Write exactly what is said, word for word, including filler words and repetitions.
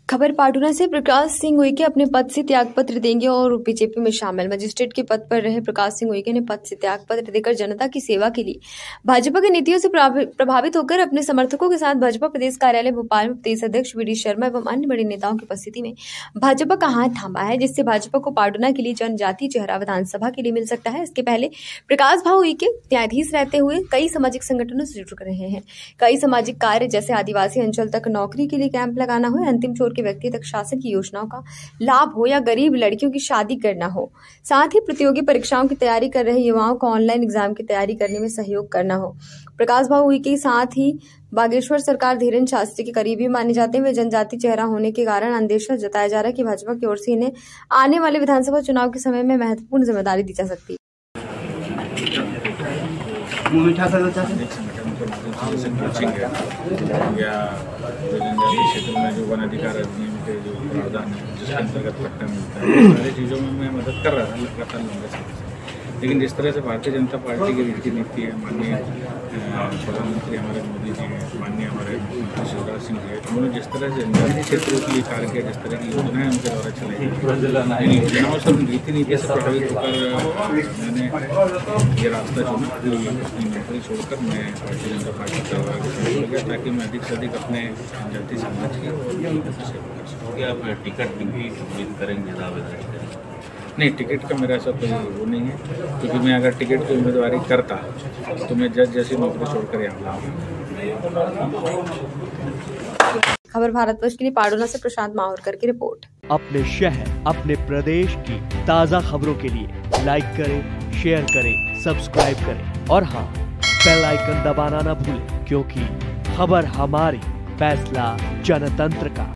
खबर पाटुना से। प्रकाश सिंह उइके अपने पद से त्यागपत्र देंगे और बीजेपी में शामिल। मजिस्ट्रेट के पद पर रहे प्रकाश सिंह उइके ने पद से त्यागपत्र देकर जनता की सेवा के लिए भाजपा की नीतियों से प्रभावित होकर अपने समर्थकों के साथ भाजपा प्रदेश कार्यालय भोपाल में प्रदेश अध्यक्ष वी डी शर्मा एवं अन्य बड़े नेताओं की उपस्थिति में भाजपा का हाथ थामा है, जिससे भाजपा को पाटुना के लिए जनजातीय चेहरा विधानसभा के लिए मिल सकता है। इसके पहले प्रकाश भाऊ उइके न्यायाधीश रहते हुए कई सामाजिक संगठनों से जुड़ रहे हैं। कई सामाजिक कार्य जैसे आदिवासी अंचल तक नौकरी के लिए कैंप लगाना हो, अंतिम छोर के व्यक्ति तक शासन की योजनाओं का लाभ हो या गरीब लड़कियों की शादी करना हो, साथ ही प्रतियोगी परीक्षाओं की तैयारी कर रहे युवाओं को ऑनलाइन एग्जाम की तैयारी करने में सहयोग करना हो। प्रकाश भाऊ उइके के साथ ही बागेश्वर सरकार धीरेन्द्र शास्त्री के करीबी माने जाते हैं। वे जनजाति चेहरा होने के कारण अंदेशा जताया जा रहा है कि भाजपा की ओर से इन्हें आने वाले विधानसभा चुनाव के समय में महत्वपूर्ण जिम्मेदारी दी जा सकती है। या जनजातीय क्षेत्र में जो वन अधिकार अधिनियम के जो प्रावधान है जिसके अंतर्गत पट्टा मिलता है, सारी चीज़ों में मैं मदद कर रहा था लगातार लंबे समय से। लेकिन जिस तरह से भारतीय जनता पार्टी की रीति नीति है, माननीय प्रधानमंत्री हमारे मोदी जी हैं, माननीय हमारे मुख्यमंत्री शिवराज सिंह जी हैं, उन्होंने जिस तरह से जनजातीय क्षेत्रों के लिए कार्य किया, जिस तरह की योजनाएं उनके द्वारा चलाई, इन योजनाओं से रीति नीति से प्रभावित होकर मैंने ये रास्ता चुना। अपनी नौकरी छोड़कर मैं भारतीय जनता पार्टी परिवार के साथ जुड़ गया ताकि मैं अधिक से अधिक अपने जनजातीय समाज की सेवा कर सकूँ। आप टिकट भी उम्मीद करेंगे दावेदारी? नहीं, टिकट का मेरा ऐसा कोई वो नहीं है, क्योंकि मैं अगर टिकट की उम्मीदवारी करता तो मैं जज जैसी नौकरी छोड़कर यहाँ आऊँगा। खबर भारतवर्ष के लिए पाटुना से प्रशांत माहौरकर की रिपोर्ट। अपने शहर, अपने प्रदेश की ताज़ा खबरों के लिए लाइक करें, शेयर करें, सब्सक्राइब करें और हाँ, बेल आइकन दबाना ना भूलें, क्योंकि खबर हमारी, फैसला जनतंत्र का।